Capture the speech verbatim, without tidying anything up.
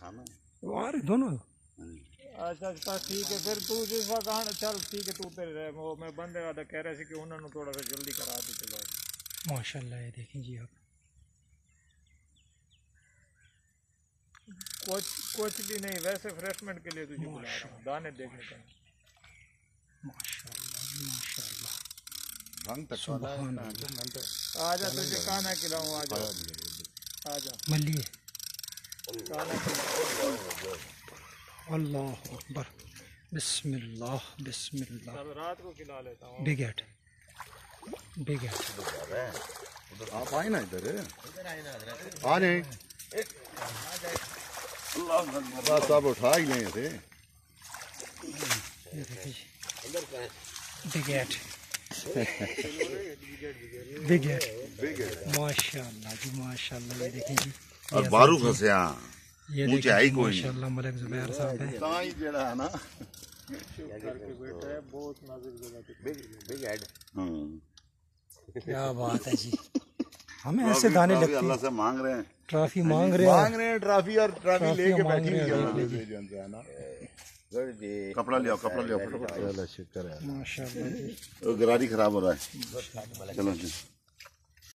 खाना आ रहे दोनों। अच्छा अच्छा ठीक है फिर तू जिस कहा चल ठीक है तू तेरे वो मैं बंदे वादा कह रहे थे कि उन्होंने थोड़ा सा जल्दी करा दी चलो। माशाल्लाह ये देखें जी आप कुछ कुछ भी नहीं वैसे फ्रेशमेंट के लिए तुझे बुला रहा हूँ दाने देखने का। माशाल्लाह माशाल्लाह रंग तक सुभान अल्लाह। आजा तुझे खाना खिलाऊं आजा आजा मलिए खाना खिलाऊं। अल्लाह अकबर बिस्मिल्लाह बिस्मिल्लाह। कल रात को खिला लेता हूँ। Big head big head. आप आए ना इधर आ रहे बस आप उठा ही नहीं थे। बिग हेड बिग हेड माशाल्लाह जी माशाल्लाह। ये देखें जी और बारू फंसिया ये मुझे आई कोई माशाल्लाह मलिक जुबैर साहब है। ताई जेड़ा है ना करके बैठा है बहुत नाजुक जगह पे। Big head. हां क्या बात है जी हमें ऐसे दाने लगते हैं। अल्लाह से मांग रहे हैं ट्रॉफी मांग रहे हैं मांग रहे हैं ट्रॉफी और ट्रॉफी लेके बैठी हुई है ना। कपड़ा लिया कपड़ा लिया फटाफट। शुक्र है माशाल्लाह जी गरारी खराब हो रहा है। चलो जी।